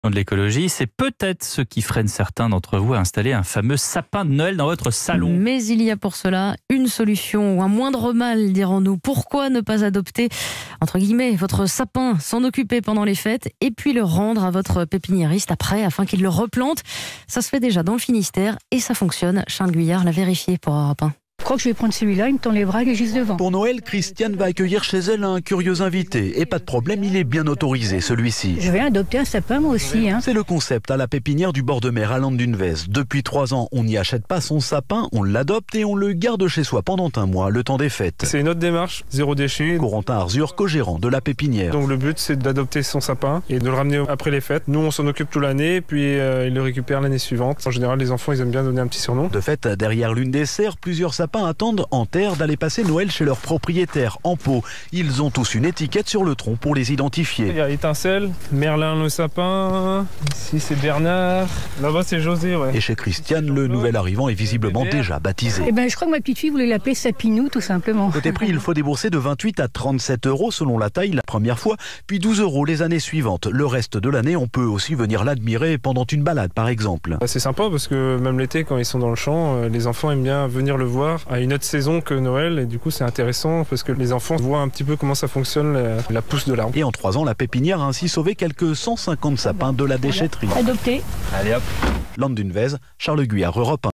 De l'écologie, c'est peut-être ce qui freine certains d'entre vous à installer un fameux sapin de Noël dans votre salon. Mais il y a pour cela une solution, ou un moindre mal, dirons-nous. Pourquoi ne pas adopter, entre guillemets, votre sapin, s'en occuper pendant les fêtes, et puis le rendre à votre pépiniériste après, afin qu'il le replante? Ça se fait déjà dans le Finistère, et ça fonctionne. Charles Guyard l'a vérifié pour Europe 1. Je crois que je vais prendre celui-là, il me tend les bras, il est juste devant. Pour Noël, Christiane va accueillir chez elle un curieux invité. Et pas de problème, il est bien autorisé, celui-ci. Je vais adopter un sapin moi aussi. C'est le concept à la pépinière du bord de mer à Landunvez. Depuis 3 ans, on n'y achète pas son sapin, on l'adopte et on le garde chez soi pendant un mois, le temps des fêtes. C'est une autre démarche, zéro déchet. Corentin Arzur, co-gérant de la pépinière. Donc le but, c'est d'adopter son sapin et de le ramener après les fêtes. Nous, on s'en occupe toute l'année, puis il le récupère l'année suivante. En général, les enfants, ils aiment bien donner un petit surnom. De fait, derrière l'une des serres, plusieurs sapins attendent en terre d'aller passer Noël chez leur propriétaire en pot. Ils ont tous une étiquette sur le tronc pour les identifier. Il y a Étincelle, Merlin le sapin, ici c'est Bernard, là-bas c'est José. Ouais. Et chez Christiane, le nouvel arrivant est visiblement déjà baptisé. Je crois que ma petite fille voulait l'appeler Sapinou tout simplement. Côté prix, il faut débourser de 28 à 37 € selon la taille la première fois, puis 12 € les années suivantes. Le reste de l'année, on peut aussi venir l'admirer pendant une balade par exemple. C'est sympa parce que même l'été quand ils sont dans le champ, les enfants aiment bien venir le voir à une autre saison que Noël, et du coup c'est intéressant parce que les enfants voient un petit peu comment ça fonctionne la pousse de l'arbre. Et en 3 ans, la pépinière a ainsi sauvé quelques 150 sapins de la déchetterie. Adopté. Allez hop. Landunvez, Charles Guyard, Europe 1.